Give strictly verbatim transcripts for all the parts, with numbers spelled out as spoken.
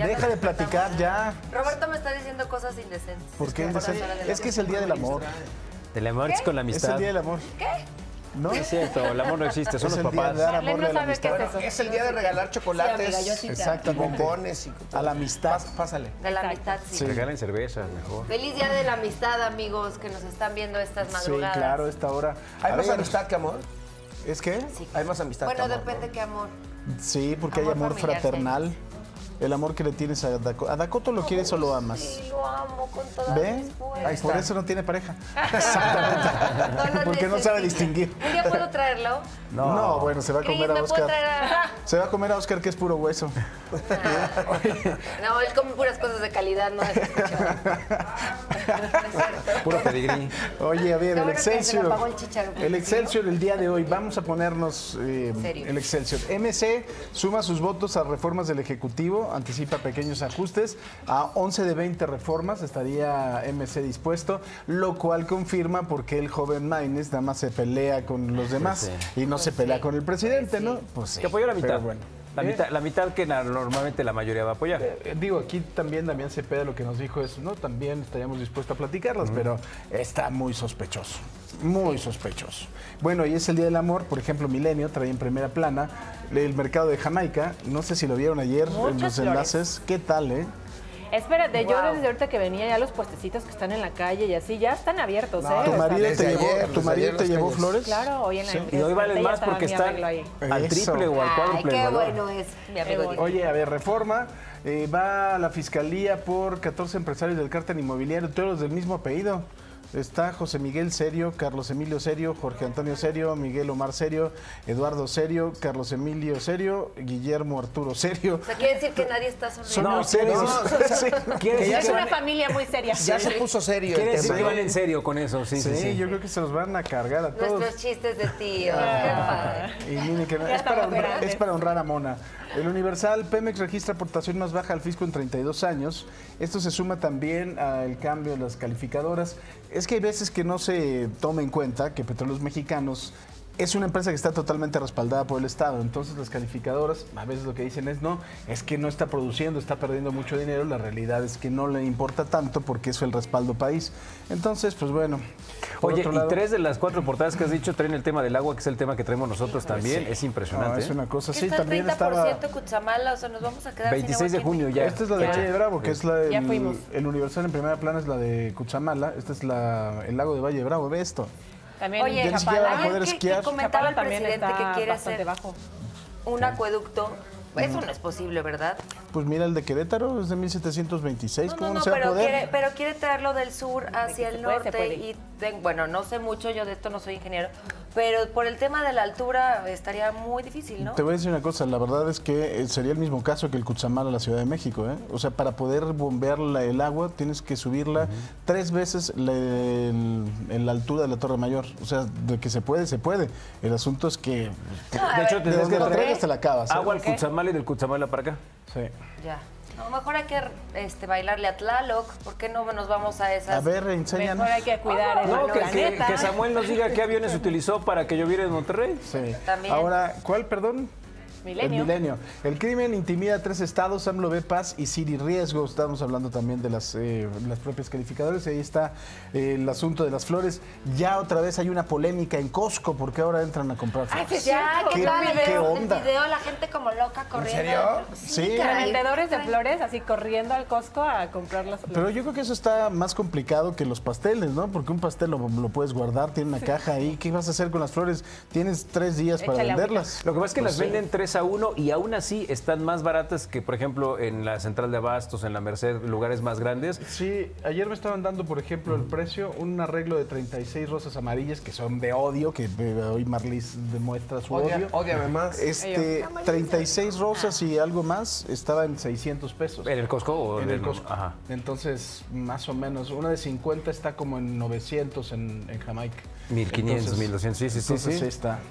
Deja de platicar ya. Roberto me está diciendo cosas indecentes. ¿Por qué indecentes? Es que es el día del amor. El amor es con la amistad. Es el día del amor. ¿Qué? ¿No? Es cierto, el amor no existe, son es los el día papás. de dar amor Marlene no a la sabe qué amistad. es eso. Es el día de regalar chocolates, Sí, amiga, yo sí te- Exactamente. bombones y A la amistad. Pás- Pásale. De la Exacto. amistad, sí. Sí. Regalen cerveza, mejor. Feliz día de la amistad, amigos, que nos están viendo estas Sí, madrugadas. claro, esta hora. ¿Hay A más ver, amistad que amor? ¿Es qué? Sí. Hay más amistad Bueno, que amor, depende ¿no? qué amor. Sí, porque hay Amor amor familiar, fraternal. El amor que le tienes a Dakota. ¿A Dakota lo quieres o lo amas? Sí, lo amo con todas ¿Ve? mis fuerzas. Ahí está. Por eso no tiene pareja. No Exactamente. lo Porque no sabe necesita. distinguir. ¿Un día puedo traerlo? No, bueno, se va a Cris, comer a ¿me puedo Oscar. traer a...? Se va a comer a Oscar, que es puro hueso. No, él come puras cosas de calidad, no es escuchado. Puro pedigrí. Oye, a ver, Qué el bueno que se me Excelsior. apagó el chícharo. El Excelsior el día de hoy. Vamos a ponernos eh, Serio. el Excelsior. M C suma sus votos a reformas del Ejecutivo, anticipa pequeños ajustes. A once de veinte reformas estaría M C dispuesto, lo cual confirma por qué el joven Maines nada más se pelea con los demás sí. y no se pelea con el presidente, ¿no? Pues sí. Que apoyó la mitad. Pero bueno. La, ¿Eh? mitad la mitad que na- normalmente la mayoría va a apoyar. Eh, Digo, aquí también Damián Cepeda lo que nos dijo es, no, también estaríamos dispuestos a platicarlas, pero está muy sospechoso, muy sospechoso. Bueno, y es el Día del Amor, por ejemplo, Milenio trae en primera plana el mercado de Jamaica, no sé si lo vieron ayer en Muchas los flores. enlaces, ¿qué tal, eh? Espérate, yo Wow. desde ahorita que venía ya los puestecitos que están en la calle y así ya están abiertos, No, ¿eh? ¿Tu O sea, marido te desde llevó, ayer, ¿tu desde marido ayer te las llevó calles. flores? Claro, hoy en la Sí. Y hoy valen ya más estaba porque mi están arreglo ahí. al Eso. triple o al Ay, cuádruple qué del valor. bueno es mi amigo. Qué bueno. Oye, a ver, Reforma, eh, va a la fiscalía por catorce empresarios del cártel inmobiliario, todos los del mismo apellido. Está José Miguel Serio, Carlos Emilio Serio, Jorge Antonio Serio, Miguel Omar Serio, Eduardo Serio, Carlos Emilio Serio, Guillermo Arturo Serio. O sea, quiere decir que nadie está Son sonriendo. No, muy serios. no, Sí. Quiere Que decir ya que Es se van- una familia muy seria. Ya se puso serio quiere el decir tema. que van en serio con eso, sí, sí, Sí, sí. yo creo que se los van a cargar a todos. Nuestros chistes de tíos. Qué padre. Y miren que no- Ya es, para estamos honrar, grandes. es para honrar a Mona. El Universal, Pemex registra aportación más baja al fisco en treinta y dos años. Esto se suma también al cambio de las calificadoras. Es que hay veces que no se toma en cuenta que Petróleos Mexicanos es una empresa que está totalmente respaldada por el Estado. Entonces las calificadoras a veces lo que dicen es no, es que no está produciendo, está perdiendo mucho dinero. La realidad es que no le importa tanto porque es el respaldo país. Entonces, pues bueno. por Oye, otro y lado- tres de las cuatro portadas que has dicho traen el tema del agua, que es el tema que traemos nosotros también. Es No, impresionante. es ¿eh? una cosa ¿Qué así. está el También treinta por estaba... ciento Cutzamala? O sea, nos vamos a quedar sin veintiséis de agua aquí en junio ya. Esta es la de Ya. Valle de Bravo, que es la Ya del fuimos. el Universal en primera plana es la de Cuchamala. Esta es la el lago de Valle de Bravo. Ve esto. También Oye, Ya ni siquiera van a ayer poder que- esquiar. que comentaba el Chapala también presidente está que quiere bastante hacer bajo. un acueducto. Eso no es posible, ¿verdad? Pues mira, el de Querétaro es de mil setecientos veintiséis. No, ¿Cómo no, no, no, se va a pero poder? quiere, pero quiere traerlo del sur hacia se el puede, se norte. puede. Y ten- bueno, no sé mucho, yo de esto no soy ingeniero, pero por el tema de la altura estaría muy difícil, ¿no? Te voy a decir una cosa, la verdad es que eh, sería el mismo caso que el Cuchamala a la Ciudad de México, ¿eh? O sea, para poder bombear la- el agua tienes que subirla tres veces la, el- en la altura de la Torre Mayor. O sea, de que se puede, se puede. El asunto es que a De hecho, ver, tendrías de donde que la traer traigas te la acabas. ¿eh? agua al Cutzamala y del Cutzamala para acá. Sí. Ya. No, mejor hay que este, bailarle a Tlaloc. ¿Por qué no nos vamos a esas? A ver, enséñanos. Mejor hay que cuidar el No, que, que- planeta. que Samuel nos diga qué aviones utilizó para que lloviera en Monterrey. Sí. También. Ahora, ¿cuál, perdón? Milenio. El milenio. El crimen intimida a tres estados, AMLO ve paz y Siri riesgo. Estamos hablando también de las, eh, las propias calificadoras. Ahí está eh, el asunto de las flores. Ya otra vez hay una polémica en Costco porque ahora entran a comprar flores. pues Ya, ¿qué ¿Qué- tal? qué El onda? video, la gente como loca corriendo. serio? Sí. caray. Vendedores de flores así corriendo al Costco a comprar las flores. Pero yo creo que eso está más complicado que los pasteles, ¿no? Porque un pastel lo, lo puedes guardar, tiene una caja ahí. ¿Qué vas a hacer con las flores? Tienes tres días para Échale venderlas. Lo que pasa es que Pues las sí. venden tres a uno y aún así están más baratas que, por ejemplo, en la central de abastos, en la Merced, lugares más grandes. Sí, ayer me estaban dando, por ejemplo, el precio, un arreglo de treinta y seis rosas amarillas que son de odio, que eh, hoy Marlis demuestra su Odia- odio. Ódiame más. Este, treinta y seis rosas y algo más estaba en seiscientos pesos. ¿En el Costco o En en el Costco. Ajá. Entonces, más o menos, una de cincuenta está como en novecientos en, en Jamaica. mil quinientos, Entonces- mil doscientos, sí, sí, sí. Entonces, sí. ahí está.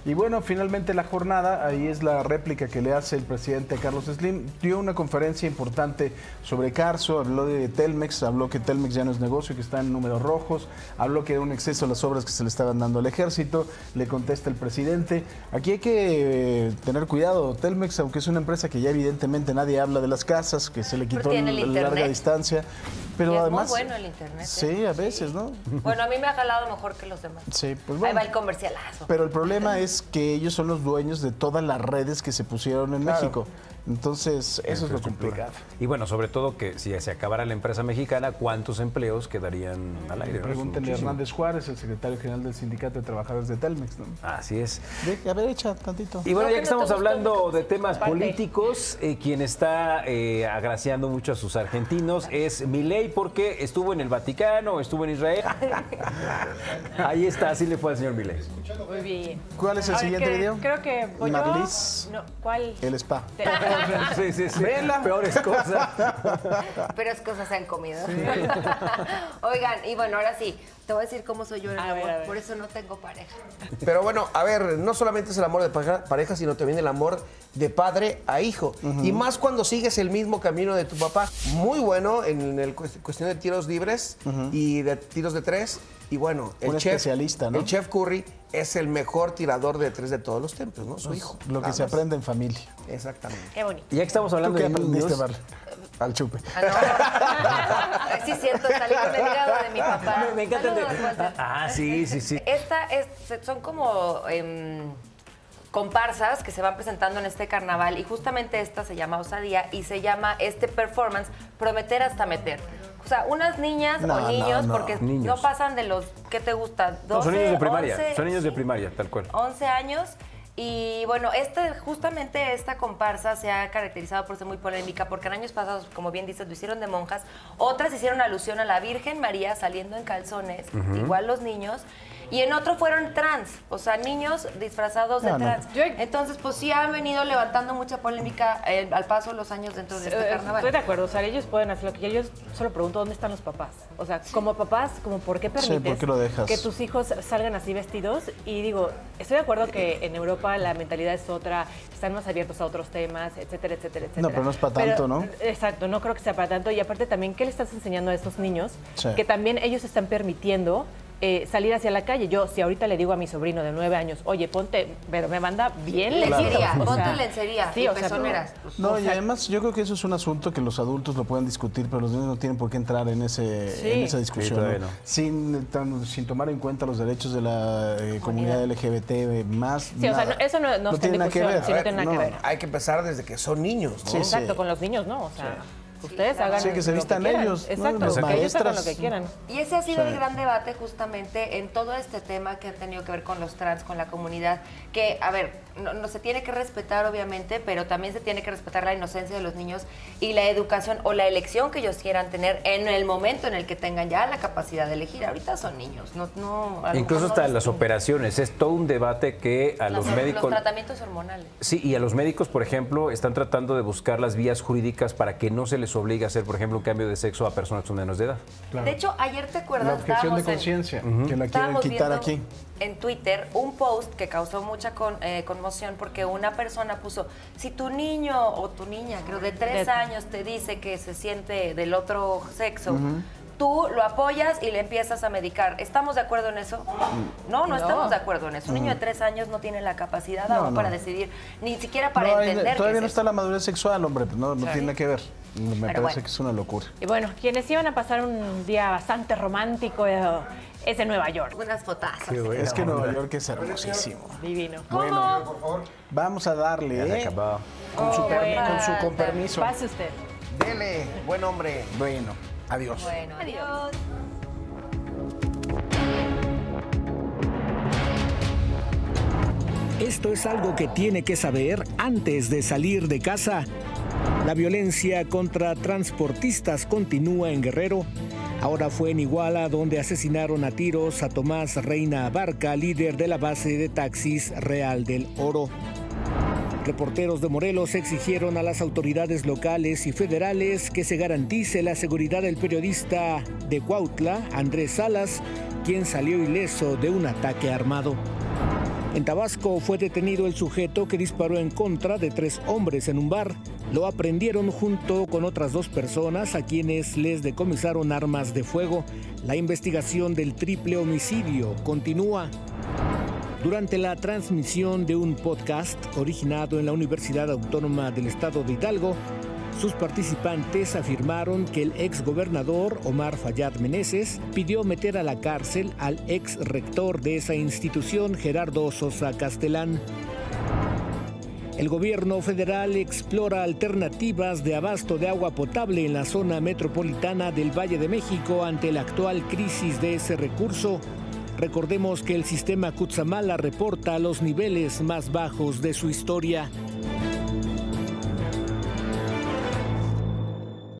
Y bueno, finalmente la jornada, ahí es la réplica que le hace el presidente Carlos Slim. Dio una conferencia importante sobre Carso, habló de Telmex, habló que Telmex ya no es negocio, que está en números rojos, habló que era un exceso las obras que se le estaban dando al ejército, le contesta el presidente. Aquí hay que eh, tener cuidado, Telmex, aunque es una empresa que ya evidentemente nadie habla de las casas, que se le quitó tiene el la internet. larga distancia, pero Y es además... muy bueno el internet. ¿eh? Sí, a veces, ¿no? Bueno, a mí me ha jalado mejor que los demás. Sí, pues Ahí bueno. va el comercialazo. Pero el problema es que ellos son los dueños de todas las redes que se pusieron en Claro. México. Entonces, eso es lo complicado. Y bueno, sobre todo que si se acabara la empresa mexicana, ¿cuántos empleos quedarían al aire? ¿no? Pregúntenle a Muchísimo. Hernández Juárez, el secretario general del Sindicato de Trabajadores de Telmex, ¿no? Así es. De, a ver, echa tantito. Y bueno, No, ya que que no te estamos gustó hablando mucho. de temas Parte. políticos, eh, quien está eh, agraciando mucho a sus argentinos es Milei, porque estuvo en el Vaticano, estuvo en Israel. Ahí está, así le fue al señor Milei. Muy bien. ¿Cuál es el A ver, siguiente que- video? Creo que voy yo. Marlis. No, ¿cuál? El spa. Sí, sí, sí. Vela. Peores cosas. Pero es cosas se han comido. Oigan, y bueno, ahora sí, te voy a decir cómo soy yo en el A ver, amor. a ver. Por eso no tengo pareja. Pero bueno, a ver, no solamente es el amor de pareja, pareja, sino también el amor de padre a hijo. Y más cuando sigues el mismo camino de tu papá. Muy bueno en el cuest- cuestión de tiros libres y de tiros de tres. Y bueno, el Un chef, especialista, ¿no? el chef Curry es el mejor tirador de tres de todos los templos, ¿no? Su hijo. Lo que nada se más. aprende en familia. Exactamente. Qué bonito. Ya que estamos ¿Tú hablando qué de aprendiste, niños, Val? Al chupe. Ah, no. Sí, siento, salí con el hígado de mi papá. Me, me encanta el de- Saludos, Walter. Ah, sí, sí, sí. Esta es, son como em, comparsas que se van presentando en este carnaval y justamente esta se llama Osadía y se llama este performance Prometer hasta meter. O sea, unas niñas No, o no, niños, no. porque Niños. no pasan de los, ¿qué te gusta? doce, No, son niños de primaria, once, son niños de sí, primaria, tal cual. once años. Y bueno, este, justamente esta comparsa se ha caracterizado por ser muy polémica, porque en años pasados, como bien dices, lo hicieron de monjas, otras hicieron alusión a la Virgen María saliendo en calzones, igual los niños, y en otro fueron trans, o sea, niños disfrazados de No, no. trans. Yo- Entonces, pues sí han venido levantando mucha polémica eh, al paso de los años dentro de este Eh, carnaval. Estoy de acuerdo, o sea, ellos pueden hacer lo que ellos solo pregunto dónde están los papás. O sea, como papás, como por qué permites ¿por qué lo dejas? que tus hijos salgan así vestidos. Y digo, estoy de acuerdo que en Europa la mentalidad es otra, están más abiertos a otros temas, etcétera, etcétera, etcétera. No, pero no es para tanto, ¿no? Exacto, no creo que sea para tanto. Y aparte también, ¿qué le estás enseñando a esos niños? Sí. Que también ellos están permitiendo eh, salir hacia la calle. Yo, si ahorita le digo a mi sobrino de nueve años, oye, ponte, pero me manda bien Lencería, lejos. ponte lencería sí, y o sea, pezoneras. No, O y sea- además yo creo que eso es un asunto que los adultos lo pueden discutir, pero los niños no tienen por qué entrar en ese Sí. en esa Sí, discusión, todavía ¿no? no. sin, tan- sin tomar en cuenta los derechos de la eh, comunidad L G B T más. Sí, o sea, nada. no- eso no- no está en tiene nada que discusión, ver. sí, no tiene nada que ver. Hay que empezar desde que son niños, ¿no? Sí, Exacto, sí. con los niños, ¿no? O sea, ustedes claro. hagan Sí, que se lo vistan quieran. ellos, ¿no? Exacto, Las que ellos hagan lo maestras. que quieran. Y ese ha sido Sí. el gran debate justamente en todo este tema que ha tenido que ver con los trans, con la comunidad, que, a ver, no, no se tiene que respetar obviamente, pero también se tiene que respetar la inocencia de los niños y la educación o la elección que ellos quieran tener en el momento en el que tengan ya la capacidad de elegir. Ahorita son niños, no, no a lo Incluso mejor no hasta les- las operaciones, es todo un debate que a las- los médicos... los tratamientos hormonales. Sí, y a los médicos, por ejemplo, están tratando de buscar las vías jurídicas para que no se les obligue a hacer, por ejemplo, un cambio de sexo a personas que son menores de edad. Claro. De hecho, ayer te acuerdas, La objeción de estábamos en- conciencia, que la quieren Estábamos quitar viendo aquí. en Twitter un post que causó mucha con- eh, conmoción porque una persona puso, si tu niño o tu niña, creo de tres De- años, te dice que se siente del otro sexo, tú lo apoyas y le empiezas a medicar. ¿Estamos de acuerdo en eso? No, no, No. estamos de acuerdo en eso. Un niño de tres años no tiene la capacidad No, aún no. para decidir, ni siquiera para No, hay- entender. todavía qué no es está eso. la madurez sexual, hombre, pues no, no tiene nada que ver. Me parece bueno. que es una locura. Y bueno, quienes iban a pasar un día bastante romántico eh, es en Nueva York. Unas fotazas. Es que Nueva York es hermosísimo. Divino. ¿Cómo? Vamos a darle, Ya se ¿eh? acabó. Con su, Oh, permi- bueno. con su con permiso. Pase usted. Dele, buen hombre. Bueno, adiós. Bueno, adiós. Esto es algo que tiene que saber antes de salir de casa. La violencia contra transportistas continúa en Guerrero. Ahora fue en Iguala donde asesinaron a tiros a Tomás Reina Abarca, líder de la base de taxis Real del Oro. Reporteros de Morelos exigieron a las autoridades locales y federales que se garantice la seguridad del periodista de Cuautla, Andrés Salas, quien salió ileso de un ataque armado. En Tabasco fue detenido el sujeto que disparó en contra de tres hombres en un bar. Lo aprendieron junto con otras dos personas a quienes les decomisaron armas de fuego. La investigación del triple homicidio continúa. Durante la transmisión de un podcast originado en la Universidad Autónoma del Estado de Hidalgo, sus participantes afirmaron que el exgobernador Omar Fayad Meneses pidió meter a la cárcel al ex rector de esa institución, Gerardo Sosa Castellán. El gobierno federal explora alternativas de abasto de agua potable en la zona metropolitana del Valle de México ante la actual crisis de ese recurso. Recordemos que el sistema Cutzamala reporta los niveles más bajos de su historia.